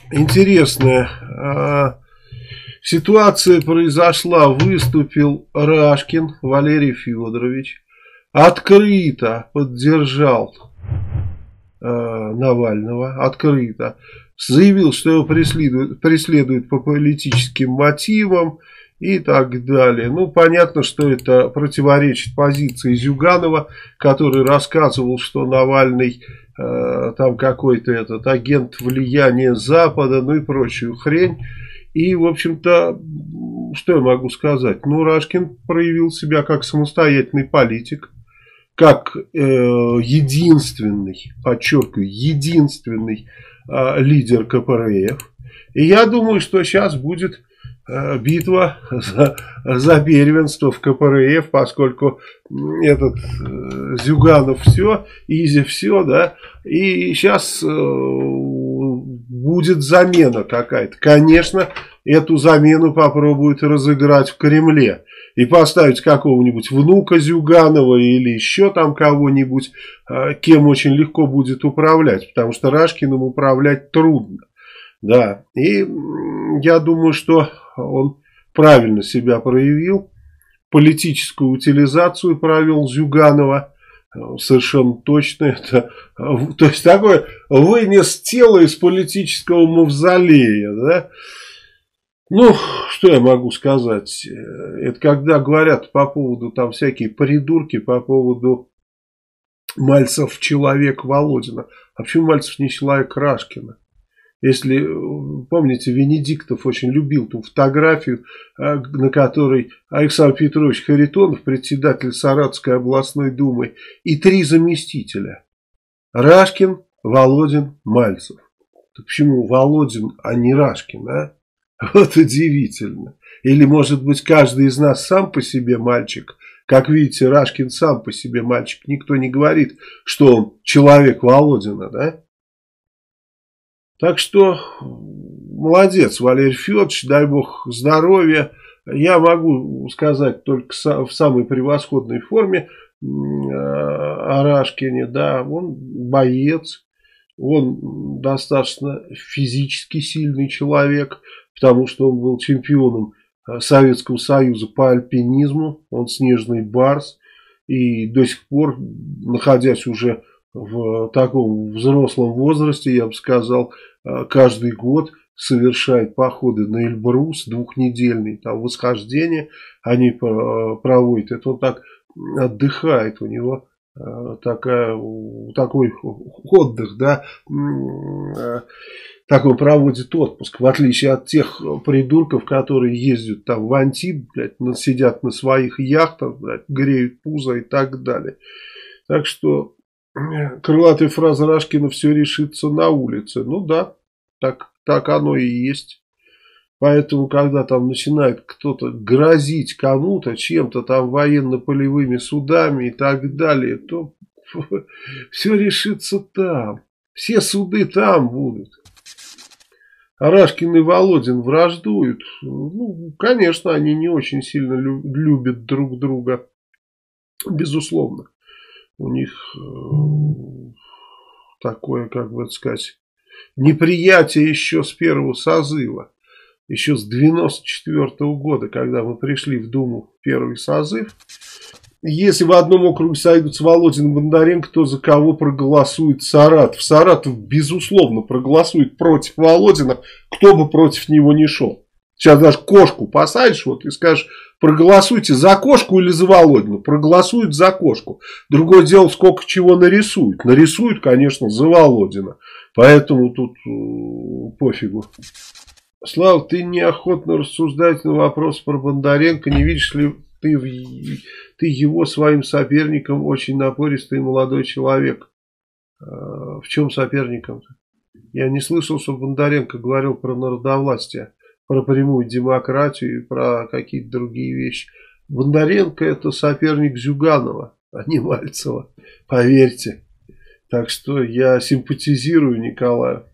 интересная ситуация произошла. Выступил Рашкин Валерий Федорович, открыто поддержал Навального, открыто заявил, что его преследуют по политическим мотивам и так далее. Ну, понятно, что это противоречит позиции Зюганова, который рассказывал, что Навальный там какой-то этот агент влияния Запада, ну и прочую хрень. И, в общем-то, что я могу сказать? Ну, Рашкин проявил себя как самостоятельный политик, как единственный, подчеркиваю, единственный лидер КПРФ. И я думаю, что сейчас будет битва за первенство в КПРФ, поскольку этот Зюганов все, Изи все, да, и сейчас будет замена какая-то. Конечно, эту замену попробуют разыграть в Кремле и поставить какого-нибудь внука Зюганова или еще там кого-нибудь, кем очень легко будет управлять, потому что Рашкиным управлять трудно. Да, и я думаю, что он правильно себя проявил, политическую утилизацию провел Зюганова, совершенно точно. Это, то есть такое вынес тело из политического мавзолея, да. Ну, что я могу сказать, это когда говорят по поводу там всякие придурки, по поводу Мальцев человек Володина, а почему Мальцев не человек Рашкина? Если, помните, Венедиктов очень любил ту фотографию, на которой Александр Петрович Харитонов, председатель Саратовской областной думы, и 3 заместителя. Рашкин, Володин, Мальцев. Так почему Володин, а не Рашкин, а? Вот удивительно. Или, может быть, каждый из нас сам по себе мальчик. Как видите, Рашкин сам по себе мальчик. Никто не говорит, что он человек Володина, да? Так что молодец, Валерий Федорович, дай бог здоровья. Я могу сказать только в самой превосходной форме о Рашкине. Да, он боец, он достаточно физически сильный человек, потому что он был чемпионом Советского Союза по альпинизму, он снежный барс, и до сих пор, находясь уже в таком взрослом возрасте, я бы сказал, каждый год совершает походы на Эльбрус, двухнедельные там восхождения они проводят. Это он так отдыхает, у него такой отдых, да, так он проводит отпуск, в отличие от тех придурков, которые ездят там в Антиб, блядь, сидят на своих яхтах, блядь, греют пузо и так далее. Так что крылатая фраза Рашкина «все решится на улице». Ну да, так оно и есть. Поэтому, когда там начинает кто-то грозить кому-то чем-то там военно-полевыми судами и так далее, то все решится там. Все суды там будут. А Рашкин и Володин враждуют. Ну, конечно, они не очень сильно любят друг друга. Безусловно. У них такое, как бы сказать, неприятие еще с первого созыва. Еще с 94-го года, когда мы пришли в Думу в первый созыв. Если в одном округе сойдутся Володин и Бондаренко, то за кого проголосует Саратов? Саратов, безусловно, проголосует против Володина, кто бы против него не шел. Сейчас даже кошку посадишь вот, и скажешь, проголосуйте за кошку или за Володина. Проголосуют за кошку. Другое дело, сколько чего нарисуют. Нарисуют, конечно, за Володина. Поэтому тут пофигу. Слава, ты неохотно рассуждаешь на вопрос про Бондаренко. Не видишь ли ты его своим соперником? Очень напористый молодой человек. В чем соперником-то? Я не слышал, что Бондаренко говорил про народовластие, про прямую демократию и про какие-то другие вещи. Бондаренко — это соперник Зюганова, а не Мальцева. Поверьте. Так что я симпатизирую Николаю.